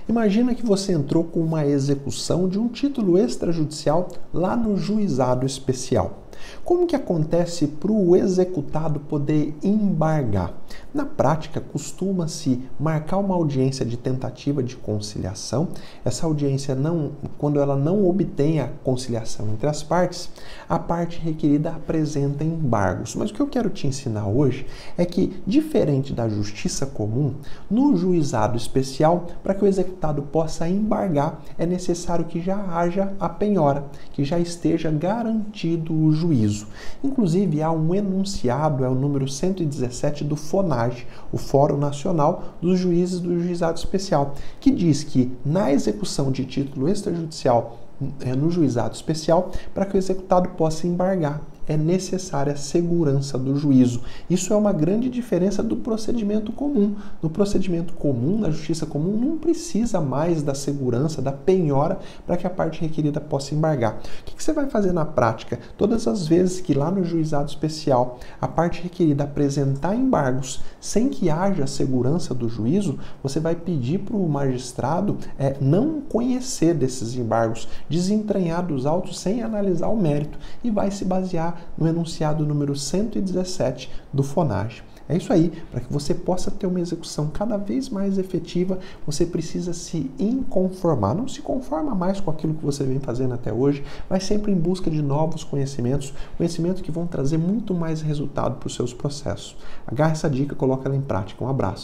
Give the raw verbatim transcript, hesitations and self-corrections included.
Imagina que você entrou com uma execução de um título extrajudicial lá no juizado especial. Como que acontece para o executado poder embargar? Na prática, costuma-se marcar uma audiência de tentativa de conciliação. Essa audiência, não, quando ela não obtém a conciliação entre as partes, a parte requerida apresenta embargos. Mas o que eu quero te ensinar hoje é que, diferente da justiça comum, no juizado especial, para que o executado possa embargar, é necessário que já haja a penhora, que já esteja garantido o juízo. Inclusive, há um enunciado, é o número cento e dezessete do FONAGE, o Fórum Nacional dos Juízes do Juizado Especial, que diz que na execução de título extrajudicial no juizado especial, para que o executado possa embargar, é necessária a segurança do juízo. Isso é uma grande diferença do procedimento comum. No procedimento comum, na justiça comum, não precisa mais da segurança, da penhora, para que a parte requerida possa embargar. O que você vai fazer na prática? Todas as vezes que lá no juizado especial a parte requerida apresentar embargos sem que haja segurança do juízo, você vai pedir para o magistrado é, não conhecer desses embargos, desentranhar dos autos sem analisar o mérito, e vai se basear no enunciado número cento e dezessete do FONAGE. É isso aí, para que você possa ter uma execução cada vez mais efetiva, você precisa se inconformar. Não se conforma mais com aquilo que você vem fazendo até hoje, mas sempre em busca de novos conhecimentos, conhecimentos que vão trazer muito mais resultado para os seus processos. Agarra essa dica, coloca ela em prática. Um abraço.